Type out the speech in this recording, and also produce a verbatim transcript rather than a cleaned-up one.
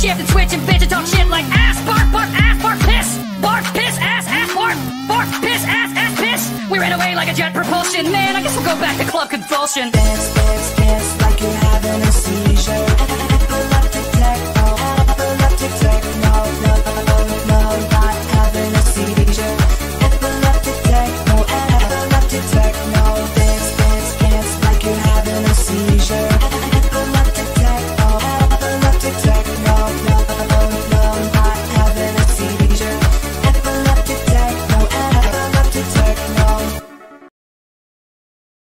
shift and switch and bitch and talk shit like ass, bark, bark, ass, bark, piss, bark, piss, ass, ass, bark, bark, piss, ass, ass, piss. We ran away like a jet propulsion. Man, I guess we'll go back to club convulsion. Dance, dance, dance like you're having a